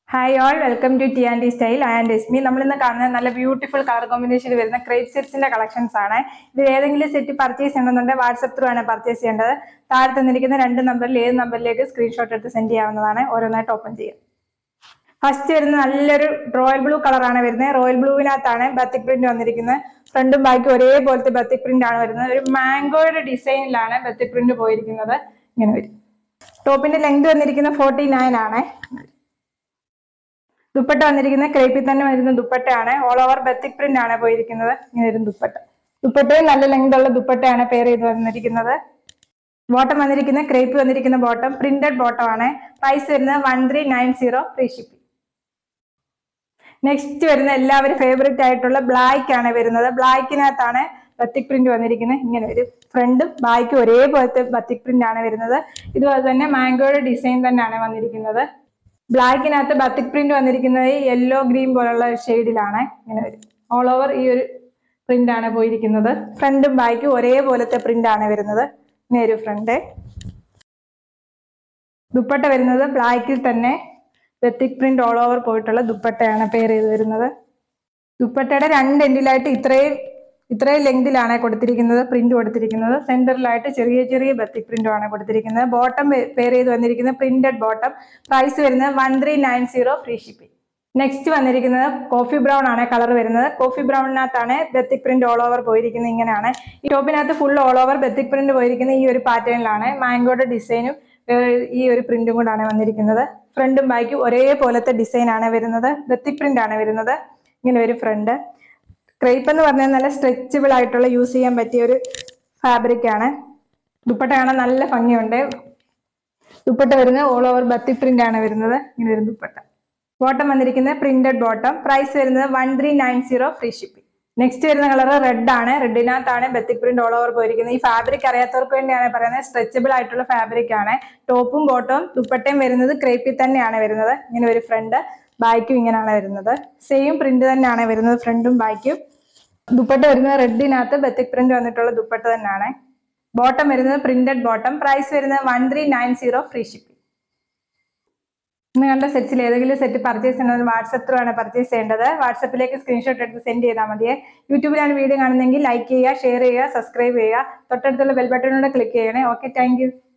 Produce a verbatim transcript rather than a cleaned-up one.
Hi all, welcome to T and T style. I and Esmi. നമ്മൾ ഇന്ന് കാണുന്നത് നല്ല ബ്യൂട്ടിഫുൾ കളർ കോമ്പിനേഷനിൽ വരുന്ന ക്രേപ്പ് സെറ്റ്സിന്റെ കളക്ഷൻസ് ആണ്. ഇത് ഏതെങ്കിലും സെറ്റ് പർച്ചേസ് ചെയ്യണമെന്നുണ്ടെങ്കിൽ വാട്സ്ആപ്പ് ത്രൂ ആണ് പർച്ചേസ് ചെയ്യേണ്ടത്. താഴെ തന്നിരിക്കുന്ന രണ്ട് നമ്പറിൽ ഏത് നമ്പറിലേക്ക് സ്ക്രീൻഷോട്ട് എടുത്ത് സെൻഡ് ചെയ്യാവുന്നതാണ്. ഓരോന്നായിട്ട് ഓപ്പൺ ചെയ്യാം. ഫസ്റ്റ് വരുന്ന നല്ലൊരു റോയൽ ബ്ലൂ കളറാണ് വരുന്നത്. റോയൽ ബ്ലൂവിനകത്താണ് ബത്തിക് പ്രിന്റ് വന്നിരിക്കുന്നത്. ഫ്രണ്ടും ബാക്കും ഒരേപോലത്തെ ബത്തിക് പ്രിന്റ് ആണ് വരുന്നത്. ഒരു മാംഗോയുടെ ഡിസൈനിലാണ് ബത്തിക് പ്രിന്റ് പോയിരിക്കുന്നത്. ഇങ്ങനെ വരും. ടോപ്പിന്റെ ലെങ്ത് വന്നിരിക്കുന്നത് ഫോർട്ടി നയൻ ആണ്. ദുപ്പട്ട വന്നിരിക്കുന്നത് ക്രേപ്പിൽ തന്നെ വരുന്ന ദുപ്പട്ടയാണ്. ഓൾ ഓവർ ബത്തിക് പ്രിന്റ് ആണ് പോയിരിക്കുന്നത്. ഇങ്ങനെ വരും ദുപ്പട്ട. ദുപ്പട്ടയും നല്ല ലെങ്ത് ഉള്ള ദുപ്പട്ടയാണ് പെയർ ചെയ്ത് വന്നിരിക്കുന്നത്. ബോട്ടം വന്നിരിക്കുന്ന ക്രേപ്പ് വന്നിരിക്കുന്ന ബോട്ടം പ്രിന്റഡ് ബോട്ടം ആണ്. പ്രൈസ് വരുന്നത് one three nine zero free shipping. Next വരുന്ന എല്ലാവരും ഫേവറേറ്റ് ആയിട്ടുള്ള ബ്ലാക്ക് ആണ് വരുന്നത്. ബ്ലാക്കിനകത്താണ് ബത്തിക് പ്രിന്റ് വന്നിരിക്കുന്നത്. ഇങ്ങനെ വരും. ഫ്രണ്ടും ബാക്കും ഒരേപോലത്തെ ബത്തിക് പ്രിന്റ് ആണ് വരുന്നത്. ഇതുപോലെ തന്നെ മാംഗോയുടെ ഡിസൈൻ തന്നെയാണ് വന്നിരിക്കുന്നത്. ബ്ലാക്കിനകത്ത് ബത്തിക് പ്രിന്റ് വന്നിരിക്കുന്നത് യെല്ലോ ഗ്രീൻ പോലുള്ള ഷെയ്ഡിലാണ്. ഇങ്ങനെ വരും. ഓൾ ഓവർ ഈ ഒരു പ്രിന്റ് ആണ് പോയിരിക്കുന്നത്. ഫ്രണ്ടും ബാക്കും ഒരേപോലത്തെ പ്രിന്റ് ആണ് വരുന്നത്. ഇങ്ങനെ ഒരു ഫ്രണ്ട്. ദുപ്പട്ട വരുന്നത് ബ്ലാക്കിൽ തന്നെ ബത്തിക് പ്രിന്റ് ഓൾ ഓവർ പോയിട്ടുള്ള ദുപ്പട്ടയാണ് പെയർ ചെയ്ത് വരുന്നത്. ദുപ്പട്ടയുടെ രണ്ട് എൻഡിലായിട്ട് ഇത്രയും ഇത്രയും ലെങ്തിലാണ് കൊടുത്തിരിക്കുന്നത് പ്രിന്റ് കൊടുത്തിരിക്കുന്നത്. സെന്ററിലായിട്ട് ചെറിയ ചെറിയ ബത്തിക് പ്രിന്റും ആണ് കൊടുത്തിരിക്കുന്നത്. ബോട്ടം പെയർ ചെയ്ത് വന്നിരിക്കുന്നത് പ്രിന്റഡ് ബോട്ടം. പ്രൈസ് വരുന്നത് one three nine zero free shipping. Next വന്നിരിക്കുന്നത് കോഫി ബ്രൗൺ ആണ് കളർ വരുന്നത്. കോഫി ബ്രൗണിനകത്താണ് ബത്തിക് പ്രിന്റ് ഓൾ ഓവർ പോയിരിക്കുന്നത്. ഇങ്ങനെയാണ്. ഈ ടോപ്പിനകത്ത് full all over batik print പോയിരിക്കുന്ന ഈ ഒരു പാറ്റേണിലാണ്. മാംഗോയുടെ ഡിസൈനും ഈ ഒരു പ്രിന്റും കൂടാണ് വന്നിരിക്കുന്നത്. ഫ്രണ്ടും ബാക്കും ഒരേപോലത്തെ ഡിസൈൻ ആണ് വരുന്നത്. ബത്തിക് പ്രിന്റ് ആണ് വരുന്നത്. ഇങ്ങനെ ഒരു ഫ്രണ്ട്. ക്രേപ്പ് എന്ന് പറഞ്ഞാൽ നല്ല സ്ട്രെച്ചബിൾ ആയിട്ടുള്ള യൂസ് ചെയ്യാൻ പറ്റിയ ഒരു ഫാബ്രിക് ആണ്. ദുപ്പട്ട കാണാൻ നല്ല ഭംഗിയുണ്ട്. ദുപ്പട്ട വരുന്നത് ഓൾ ഓവർ ബത്തിക് പ്രിന്റ് ആണ് വരുന്നത്. ഇങ്ങനെ ഒരു ദുപ്പട്ട. ബോട്ടം വന്നിരിക്കുന്നത് പ്രിന്റഡ് ബോട്ടം. പ്രൈസ് വരുന്നത് one three nine zero free shipping. Next വരുന്ന കളർ റെഡ് ആണ്. റെഡിനകത്താണ് ബത്തിക് പ്രിന്റ് ഓൾ ഓവർ പോയിരിക്കുന്നത്. ഈ ഫാബ്രിക് അറിയാത്തവർക്ക് വേണ്ടിയാണ് പറയുന്നത്. സ്ട്രെച്ചബിൾ ആയിട്ടുള്ള ഫാബ്രിക് ആണ്. ടോപ്പും ബോട്ടവും ദുപ്പട്ടയും വരുന്നത് ക്രേപ്പിൽ തന്നെയാണ് വരുന്നത്. ഇങ്ങനെ ഒരു ഫ്രണ്ട്. ബാക്കും ഇങ്ങനെയാണ് വരുന്നത്. സെയിം പ്രിന്റ് തന്നെയാണ് വരുന്നത് ഫ്രണ്ടും ബാക്കും. ദുപ്പട്ട വരുന്നത് റെഡിനകത്ത് ബത്തിക് പ്രിന്റ് വന്നിട്ടുള്ള ദുപ്പട്ട തന്നെയാണ്. ബോട്ടം വരുന്നത് പ്രിന്റഡ് ബോട്ടം. പ്രൈസ് വരുന്നത് one three nine zero free shipping. ഇന്ന് കണ്ട സെറ്റ്സിൽ ഏതെങ്കിലും സെറ്റ് പർച്ചേസ് ചെയ്യുന്നത് വാട്സ്ആപ്പ് ത്രൂ ആണ് പർച്ചേസ് ചെയ്യേണ്ടത്. വാട്സ്ആപ്പിലേക്ക് സ്ക്രീൻഷോട്ട് എടുത്ത് സെൻഡ് ചെയ്താൽ മതിയെ. യൂട്യൂബിലാണ് വീഡിയോ കാണുന്നതെങ്കിൽ ലൈക്ക് ചെയ്യുക, ഷെയർ ചെയ്യുക, സബ്സ്ക്രൈബ് ചെയ്യുക. തൊട്ടടുത്തുള്ള ബെൽ ബട്ടണിലൂടെ ക്ലിക്ക് ചെയ്യണേ. Okay, thank U.